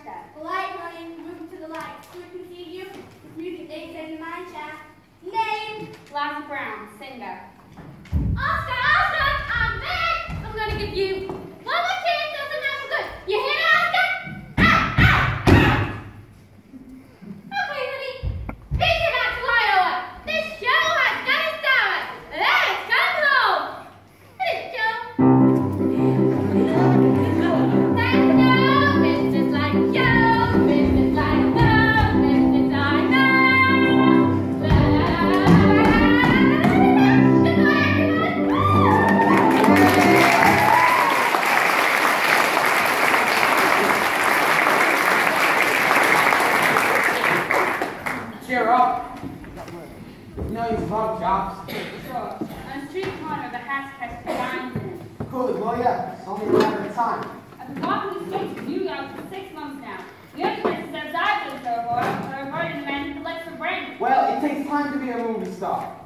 chat. The light, honey. Move to the light. So we can see you. Music 8 in my chat. Name? Lassie Brown, singer. Oscar, I'm back! I'm gonna give you one more chance of the night for good. You hear me, Oscar? Okay, honey. Peace about to Iowa. This show has got to start. Let's come home. This show. Business like Joe, business like no, business like no. Cheer up. You know you've got jobs. Sure. On the street corner, the Haskell finds him. Cool, well, yeah. It's only a matter of time. I've been walking the streets of New York for 6 months now. The only places I've been so far are avoiding the man who collects for brains. Well, it takes time to be a movie star.